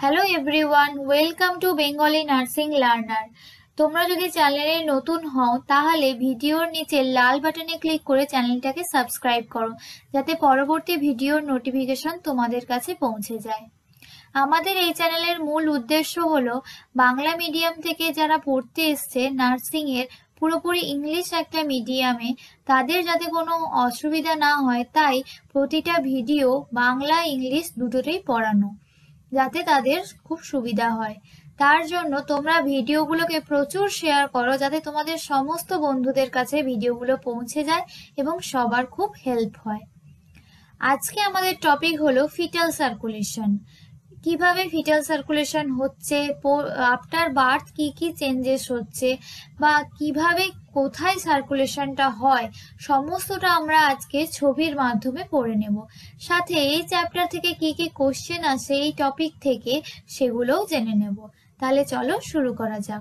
Hello everyone, welcome to Bengali nursing learner. তোমরা যদি চ্যানেলে নতুন হও তাহলে ভিডিওর নিচে লাল বাটনে ক্লিক করে চ্যানেলটাকে সাবস্ক্রাইব করো, যাতে পরবর্তী ভিডিওর নোটিফিকেশন তোমাদের কাছে পৌঁছে যায়। আমাদের এই চ্যানেলের মূল উদ্দেশ্য হলো বাংলা মিডিয়াম থেকে যারা পড়তে এসছে নার্সিংয়ের পুরোপুরি ইংলিশ একটা মিডিয়ামে, তাদের যাতে কোনো অসুবিধা না হয় তাই প্রতিটা ভিডিও বাংলা ইংলিশ দুটোতেই পড়ানো, যাতে তাদের খুব সুবিধা হয়। তার জন্য তোমরা ভিডিওগুলোকে প্রচুর শেয়ার করো, যাতে তোমাদের সমস্ত বন্ধুদের কাছে ভিডিওগুলো পৌঁছে যায় এবং সবার খুব হেল্প হয়। আজকে আমাদের টপিক হলো ফিটাল সার্কুলেশন। কিভাবে ফিটাল সার্কুলেশন হচ্ছে, আফটার বার্থ কি কি চেঞ্জেস হচ্ছে, বা কিভাবে কোথায় সার্কুলেশনটা হয়, সমস্তটা আমরা আজকে ছবির মাধ্যমে পড়ে নেব। সাথে এই চ্যাপ্টার থেকে কি কি কোশ্চেন আসে এই টপিক থেকে, সেগুলোও জেনে নেব। তাহলে চলো শুরু করা যাক।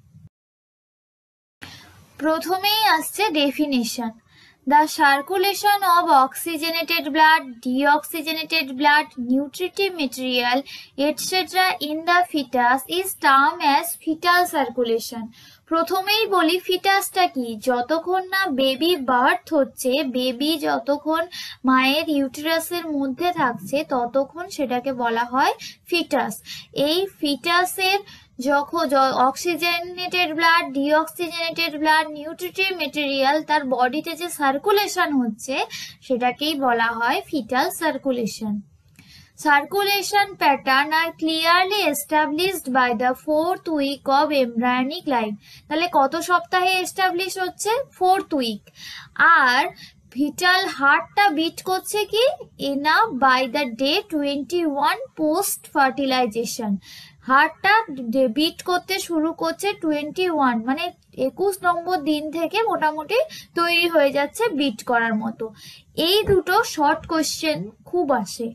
প্রথমেই আসছে definition. The circulation of oxygenated blood, deoxygenated blood, nutritive material, etc. in the fetus is termed as fetal circulation. প্রথমেই বলি ফিটাসটা কি। যতক্ষণ না বেবি বার্থ হচ্ছে, বেবি যতক্ষণ মায়ের ইউটেরাসের মধ্যে থাকছে ততক্ষণ সেটাকে বলা হয় ফিটাস। এই ফিটাসের যখন oxygenated blood, deoxygenated blood, nutritive material তার বডিতে যে সার্কুলেশন হচ্ছে সেটাকেই বলা হয় fetal circulation. Circulation pattern are clearly established by the 4th week of embryonic life. তাহলে কত সপ্তাহে এস্টাবলিশ হচ্ছে? 4th week। আর ভিটাল হার্টটা বিট করছে কি না by the day 21 post fertilization. হার্টটা বিট করতে শুরু করছে 21 মানে 21 নম্বর দিন থেকে মোটামুটি তৈরি হয়ে যাচ্ছে বিট করার মতো। এই দুটো শর্ট কোশ্চেন খুব আসে।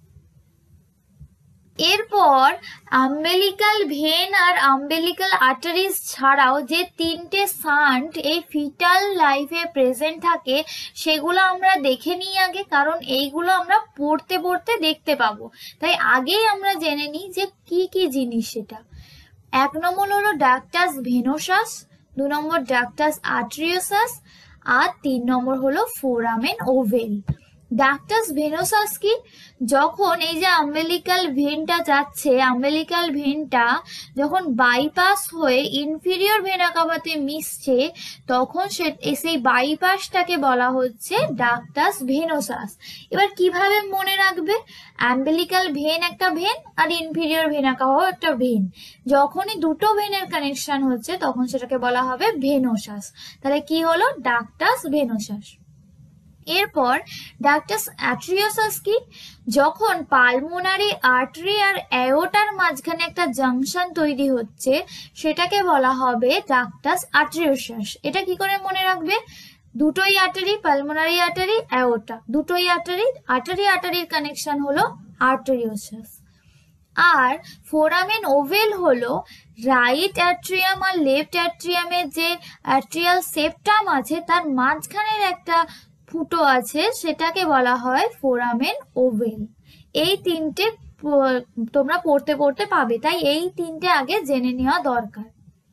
এরপর umbilical when R umbilical arteries ছাড়াও যে তিনটে শান্ট এই ফিটাল লাইফে প্রেজেন্ট থাকে সেগুলো আমরা দেখে নিই আগে, কারণ এইগুলো আমরা পড়তে পড়তে দেখতে পাবো। তাই আগেই আমরা জেনে নিই যে কি কি জিনিস সেটা। 1 নম্বর হলো ডাক্টাস ভেনোসাস, 2 নম্বর ডাক্টাস আর্টেরিওসাস, আর 3 নম্বর হলো ফোরামেন ওভেল। ডাক্টাস ভেনোসাস কি? যখন এই যে আম্বেলিকাল ভেনটা যাচ্ছে, আম্বেলিকাল ভেনটা যখন বাইপাস হয়ে ইনফিরিয়র ভেনা কাভাতে মিশছে, তখন সেই বাইপাসটাকে বলা হচ্ছে ডাক্টাস ভেনোসাস। এবার কিভাবে মনে রাখবে? আম্বেলিকাল ভেন একটা ভেন আর ইনফিরিয়র ভেনা কাভাও একটা ভেন। যখনই দুটো ভেনের কানেকশন হচ্ছে তখন সেটাকে বলা হবে ভেনোসাস। তাহলে কি হলো? Ductus venosus. এরপর ডাক্টাস আর্টেরিওসাস কি? যখন পালমোনারি আর্টারি আর অ্যাওর্টার মাঝখানে একটা জাংশন তৈরি হচ্ছে সেটাকে বলা হবে ডাক্টাস আর্টেরিওসাস। এটা কি করে মনে রাখবে? দুটোই আর্টারি, পালমোনারি আর্টারি, অ্যাওর্টা, দুটোই আর্টারি, আর্টারির কানেকশন হলো আর্টেরিওসাস। আর ফোরামেন ওভেল হলো রাইট অ্যাট্রিয়াম আর লেফট অ্যাট্রিয়ামের যে অ্যাট্রিয়াল সেপ্টাম আছে তার মাঝখানের একটা ফুটো আছে, সেটাকে বলা হয় ফোরামেন ওভেল। এই তিনটে তোমরা পড়তে পড়তে পাবে, তাই এই তিনটে আগে জেনে নেওয়া দরকার।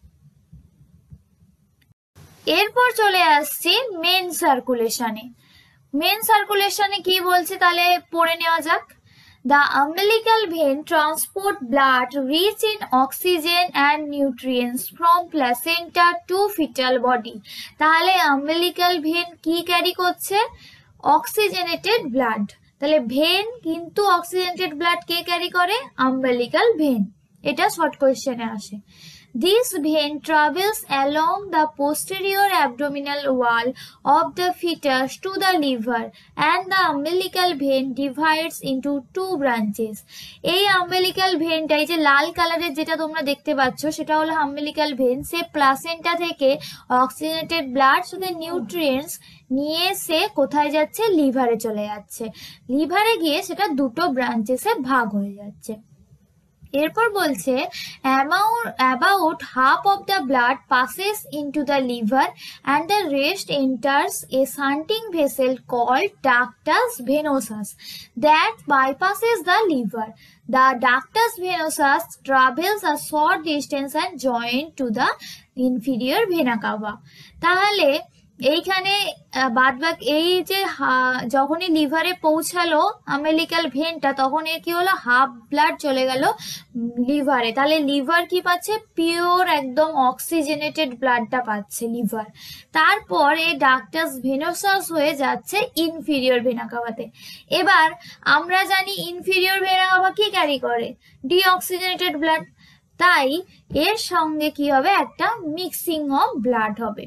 এরপর চলে আসছি মেন সার্কুলেশনে। মেন সার্কুলেশনে কি বলছে তাহলে পড়ে নেওয়া যাক। The umbilical vein transport blood rich in oxygen and nutrients from placenta to fetal body. তাহলে umbilical vein কি ক্যারি করছে? Oxygenated blood. তাহলে ভেন কিন্তু অক্সিজেনেটেড ব্লাড কে ক্যারি করে? umbilical vein। এটা শর্ট কোয়েশ্চেনে আসে। This vein travels along the posterior abdominal wall of the fetus to the liver, and the umbilical vein divides into 2 branches. এই umbilical ভেনটা, এই যে লাল কালারের যেটা তোমরা দেখতে পাচ্ছ সেটা হলো umbilical vein। সে প্লাসেন্টা থেকে অক্সিজেনেটেড ব্লাড সাথে নিউট্রিয়েন্টস নিয়ে সে কোথায় যাচ্ছে? লিভারে চলে যাচ্ছে। লিভারে গিয়ে সেটা দুটো ব্রাঞ্চেসে ভাগ হয়ে যাচ্ছে। এরপর বলছে about half of the blood passes into the liver and the rest enters a shunting vessel called ductus venosus that bypasses the liver. The ductus venosus travels a short distance and joins to the inferior vena cava. তাহলে এইখানে বাদবাকি এই যে যখনই লিভারে পৌঁছালো আমেলিক্যাল ভেনটা, তখন এর কি হলো, হাফ ব্লাড চলে গেল লিভারে। তাহলে লিভার কি পাচ্ছে, পিওর একদম অক্সিজেনেটেড ব্লাডটা পাচ্ছে লিভার। তারপর এই ডাক্টাস ভেনোসাস হয়ে যাচ্ছে ইনফিরিয়র ভেনা কাভাতে। এবার আমরা জানি ইনফিরিয়র ভেনা কাভা কি ক্যারি করে, ডিঅক্সিজেনেটেড ব্লাড। তাই এর সঙ্গে কি হবে, একটা মিক্সিং অফ ব্লাড হবে।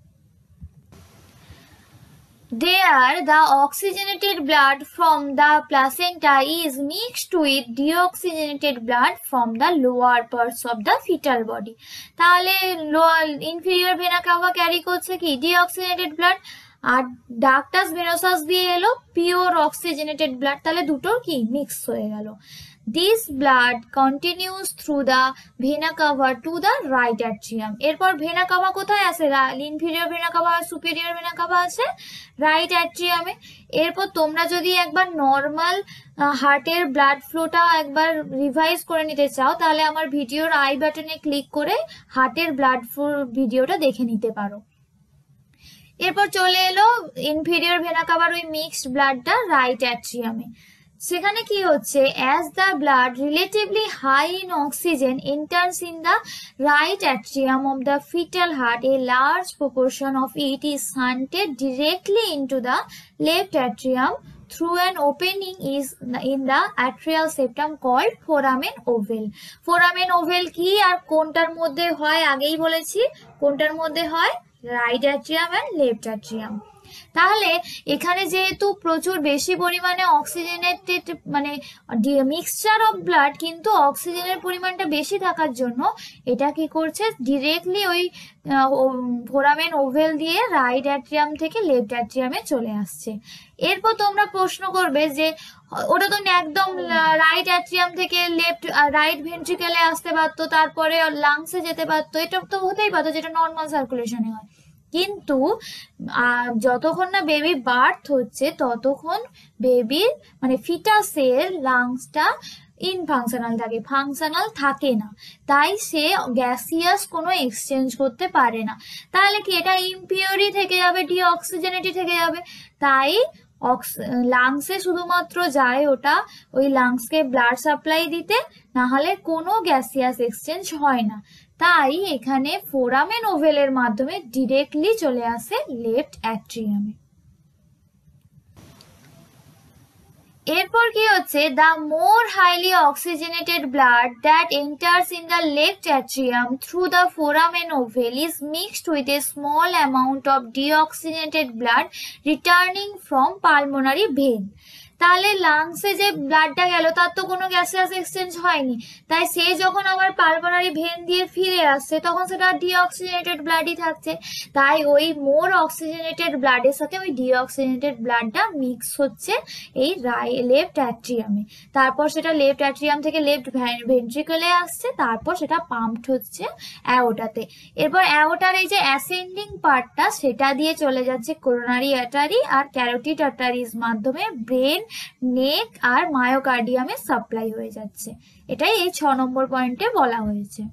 There, the oxygenated blood from the placenta is mixed with deoxygenated blood from the lower parts of the fetal body. তাহলে inferior vena cava ক্যারি করছে কি, ডিঅক্সিজেনেটেড ব্লাড, আর ডাক্টাস ভেনোসাস দিয়ে এলো pure oxygenated blood. তাহলে দুটোর কি mix হয়ে গেল। This blood continues through the vena cava to the right atrium. এরপর ভেনা কাভা কোথায় আছে, ইনফিরিয়র ভেনা কাভা আর সুপিরিয়র ভেনা কাভা আছে রাইট অ্যাট্রিয়ামে। এরপর তোমরা যদি একবার নর্মাল হার্টের ব্লাড ফ্লোটা একবার রিভাইজ করে নিতে চাও, তাহলে আমার ভিডিওর আই বাটনে ক্লিক করে হার্টের ব্লাড ফ্লো ভিডিওটা দেখে নিতে পারো। এরপর চলে এলো ইনফিরিয়র ভেনা কাভার ওই মিক্সড ব্লাডটা রাইট অ্যাট্রিয়ামে। সেখানে কি হচ্ছে, as the blood relatively high in oxygen enters in the right atrium of the fetal heart, a large proportion of it is shunted directly into the left atrium through an opening is in the atrial septum called foramen ovale. foramen ovale কি আর কোনটার মধ্যে হয় আগেই বলেছি, কোনটার মধ্যে হয়, right atrium and left atrium. তাহলে এখানে যেহেতু প্রচুর বেশি পরিমাণে অক্সিজেনেটেড মানে মিক্সচার অফ ব্লাড, কিন্তু অক্সিজেনের পরিমাণটা বেশি থাকার জন্য এটা কি করছে, ডিরেক্টলি ওই ফোরামেন ওভেল দিয়ে রাইট অ্যাট্রিয়াম থেকে লেফট অ্যাট্রিয়ামে চলে আসছে। এরপর তোমরা প্রশ্ন করবে যে ওটা তো একদম রাইট অ্যাট্রিয়াম থেকে লেফট রাইট ভেন্ট্রিকেলে আসতে পারতো, তারপরে লাংসে যেতে পারতো, এটা তো হতেই পারতো, যেটা নর্মাল সার্কুলেশনে হয়। কিন্তু যতক্ষণ না বেবি বার্থ হচ্ছে ততক্ষণ বেবির মানে ফিটাসের লাংসটা ইনফাংশনাল থাকে, ফাংশনাল থাকে না। তাই সে গ্যাসিয়াস কোনো এক্সচেঞ্জ করতে পারে না। তাহলে কি এটা ইমপিওরই থেকে যাবে, ডিঅক্সিজেনেটি থেকে যাবে। তাই লাংসে শুধুমাত্র যায় ওটা ওই লাংসকে ব্লাড সাপ্লাই দিতে, না হলে কোনো গ্যাসিয়াস এক্সচেঞ্জ হয় না। তাই এখানে ফোরামেন ওভেলের মাধ্যমে ডিরেক্টলি চলে আসে লেফট অ্যাট্রিয়ামে। এরপর কি হচ্ছে, the more highly oxygenated blood that enters in the left atrium through the foramen ovale is mixed with a small amount of deoxygenated blood returning from pulmonary vein. তাহলে লাংসে যে ব্লাডটা গেল তার তো কোনো গ্যাসিয়াস এক্সচেঞ্জ হয়নি, তাই সে যখন আবার পালমোনারি ভেন দিয়ে ফিরে আসছে তখন সেটা ডিঅক্সিজেনেটেড ব্লাডই থাকছে। তাই ওই মোর অক্সিজেনেটেড ব্লাডের সাথে ওই ডিঅক্সিজেনেটেড ব্লাডটা মিক্স হচ্ছে এই লেফট অ্যাট্রিয়ামে। তারপর সেটা লেফট অ্যাট্রিয়াম থেকে লেফট ভেন্ট্রিকলে আসছে, তারপর সেটা পাম্পড হচ্ছে অ্যাওর্টাতে। এরপর অ্যাওর্টার এই যে অ্যাসেন্ডিং পার্টটা সেটা দিয়ে চলে যাচ্ছে করোনারি আর্টারি আর ক্যারোটিড আর্টারির মাধ্যমে ব্রেন, নেক আর মায়োকার্ডিয়ামে সাপ্লাই হয়ে যাচ্ছে। এটাই এই 6 নম্বর পয়েন্টে বলা হয়েছে।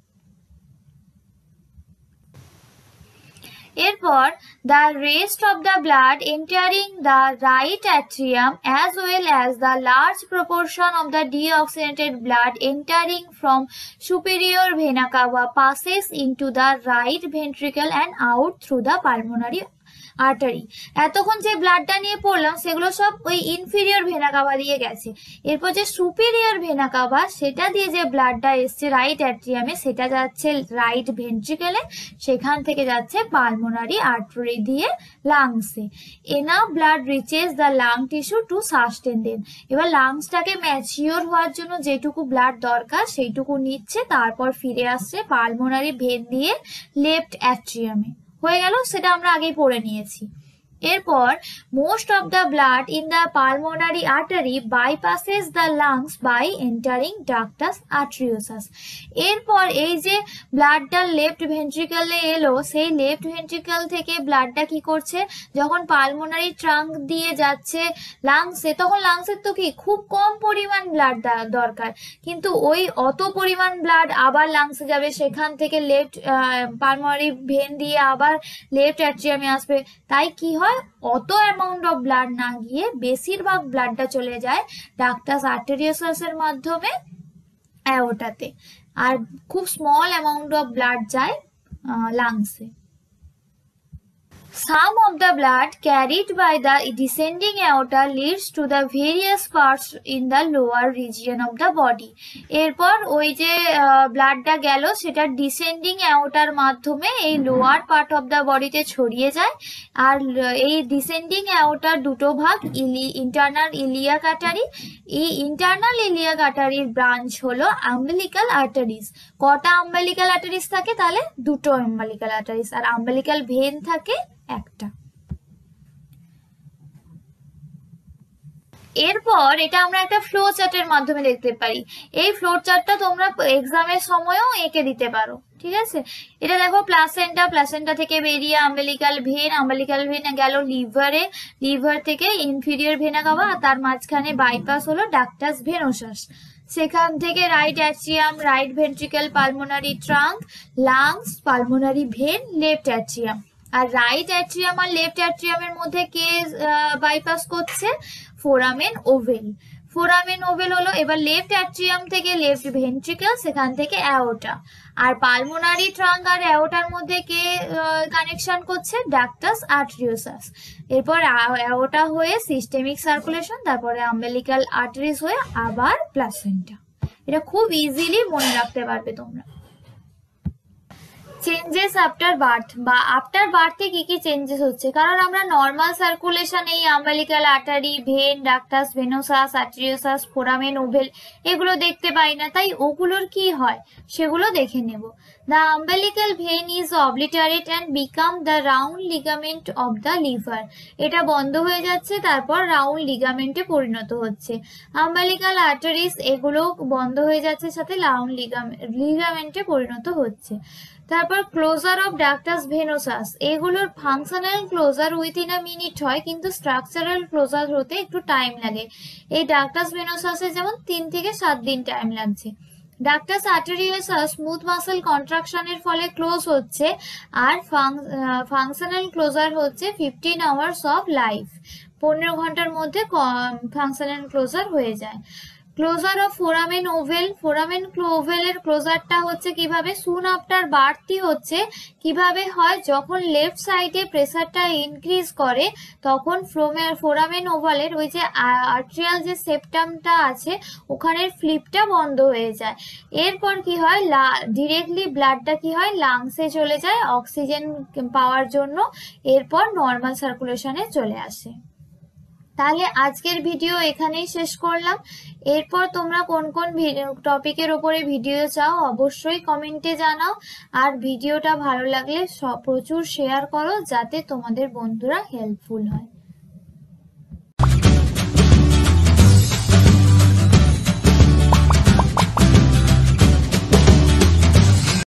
এরপর the rest of the blood entering the right atrium as well as the large proportion of the deoxygenated blood entering from superior vena cava passes into the right ventricle and out through the pulmonary artery. এতক্ষণ যে ব্লাডটা নিয়ে পড়লাম সেগুলো সব ওই inferior vena CAVA দিয়ে গেছে। এরপর যে সুপিরিয়র ভেনা কাভা সেটা দিয়ে যে ব্লাডটা এসছে রাইট অ্যাট্রিয়ামে সেটা যাচ্ছে রাইট ভেন্ট্রিকেলে, সেখান থেকে যাচ্ছে পালমোনারি আর্টারি দিয়ে লাংসে। Enough blood reaches the lung tissue to sustain them. এবার লাংসটাকে ম্যাচিওর হওয়ার জন্য যেটুকু ব্লাড দরকার সেইটুকু নিচ্ছে, তারপর ফিরে আসছে পালমোনারি ভেন দিয়ে লেফট অ্যাট্রিয়ামে। হয়ে গেল, সেটা আমরা আগেই পড়ে নিয়েছি। এরপর most of the blood in the pulmonary artery bypasses the lungs by entering ductus arteriosus. এরপর এই যে ব্লাডটা লেফট ভেন্ট্রিকলে এলো, সেই লেফট ভেন্ট্রিকল থেকে ব্লাডটা কি করছে, যখন পালমোনারি ট্রাঙ্ক দিয়ে যাচ্ছে লাংসে, তখন লাংসের তো কি খুব কম পরিমাণ ব্লাড দরকার, কিন্তু ওই অত পরিমাণ ব্লাড আবার লাংসে যাবে, সেখান থেকে লেফট পালমোনারি ভেন দিয়ে আবার লেফট অ্যাট্রিয়ামে আসবে। তাই কি হয়, অত অ্যামাউন্ট অফ ব্লাড না গিয়ে বেশিরভাগ ব্লাডটা চলে যায় ডাক্টাস আর্টেরিওসাসের মাধ্যমে অ্যাওর্টাতে, আর খুব স্মল অ্যামাউন্ট অফ ব্লাড যায় লাংসে। Some of the blood carried by the descending aorta leads to the various parts in the lower region of the body. এরপর ওই যে ব্লাডটা গেল সেটা ডিসেন্ডিং অ্যাওর্টার মাধ্যমে এই লোয়ার পার্ট অফ দ্য বডিতে ছড়িয়ে যায়। আর এই ডিসেন্ডিং অ্যাওর্টার দুটো ভাগ, ইন্টারনাল ইলিয়াক আর্টারি। এই ইন্টারনাল ইলিয়াক আর্টারির ব্রাঞ্চ হলো আম্বিলিক্যাল আর্টারিস। কটা আম্বিলিক্যাল আর্টারিস থাকে, তাহলে দুটো আম্বিলিক্যাল আর্টারিস, আর আম্বিলিক্যাল ভেন থাকে একটা। এরপর এটা আমরা একটা ফ্লো চার্টের মাধ্যমে দেখতে পারি। এই ফ্লো চার্টটা তোমরা এক্সামের সময়ও এঁকে দিতে পারো, ঠিক আছে। এটা দেখো প্লাসেন্টা থেকে বেরিয়ে আম্বিলিক্যাল ভেন গেল লিভারে, লিভার থেকে ইনফিরিয়র ভেনা কাভা, আর তার মাঝখানে বাইপাস হলো ডাক্টাস ভেনোসাস। সেখান থেকে right atrium, right ventricle, pulmonary trunk, lungs, pulmonary vein, left atrium. আর রাইট অ্যাট্রিয়াম আর লেফট অ্যাট্রিয়ামের মধ্যে কে বাইপাস করছে, ফোরামেন ওভেল। ফোরামেন ওভেল হলো এবার লেফট অ্যাট্রিয়াম থেকে লেফট ভেন্ট্রিকল, সেখান থেকে অ্যাওর্টা। আর পালমোনারি ট্রাঙ্ক আর অ্যাওর্টার মধ্যে কে কানেকশন করছে, ডাক্টাস আর্টেরিওসাস। এরপর অ্যাওর্টা হয়ে সিস্টেমিক সার্কুলেশন, তারপরে আম্বিলিক্যাল আর্টারিস হয়ে আবার প্লাসেন্টা। এটা খুব ইজিলি মনে রাখতে পারবে তোমরা। চেঞ্জেস আফটার বার্থ, বা আফটার বার্থে কি কি চেঞ্জেস হচ্ছে, কারণ আমরা নর্মাল সার্কুলেশন এই umbilical artery, vein, ductus venosus, arteriosus, foramen ovale এগুলো দেখতে পাই না, তাই ওগুলোর কি হয় সেগুলো দেখে নেব। The umbilical vein is obliterate and become the round ligament of the liver. এটা বন্ধ হয়ে যাচ্ছে, তারপর রাউন্ড লিগামেন্টে পরিণত হচ্ছে। আম্বিলিক্যাল আর্টারিস এগুলো বন্ধ হয়ে যাচ্ছে, সাথে রাউন্ড লিগামেন্টে পরিণত হচ্ছে। তারপর ক্লোজার অফ ডাক্টাস ভেনোসাস, এগুলোর functional closure within a minute হয়, কিন্তু স্ট্রাকচারাল ক্লোজার হতে একটু টাইম লাগে। এই ডাক্টাস ভেনোসাসে যেমন 3 থেকে 7 দিন টাইম লাগছে। ডাক্টাস আর্টেরিওসাস স্মুথ মাসেল কন্ট্রাকশনের ফলে ক্লোজ হচ্ছে, আর ফাংশনাল ক্লোজার হচ্ছে 15 আওয়ার্স অফ লাইফ, 15 ঘন্টার মধ্যে ফাংশনাল ক্লোজার হয়ে যায়। Closure of foramen ovale, foramen ওভেলের ক্লোজারটা হচ্ছে কিভাবে, সুন আফটার বার্থই হচ্ছে কিভাবে হয়, যখন লেফট সাইডে প্রেসারটা ইনক্রিজ করে তখন ফোরামেন ওভালের ওই যে আর্ট্রিয়াল যে সেপ্টামটা আছে ওখানের ফ্লিপটা বন্ধ হয়ে যায়। এরপর কি হয়, ডিরেক্টলি ব্লাডটা কি হয়, লাংসে চলে যায় অক্সিজেন পাওয়ার জন্য, এরপর নর্মাল সার্কুলেশনে চলে আসে। তাহলে আজকের ভিডিও এখানেই শেষ করলাম। এরপর তোমরা কোন কোন টপিকের উপরে ভিডিও চাও অবশ্যই কমেন্টে জানাও, আর ভিডিওটা ভালো লাগলে প্রচুর শেয়ার করো যাতে তোমাদের বন্ধুরা হেল্পফুল হয়।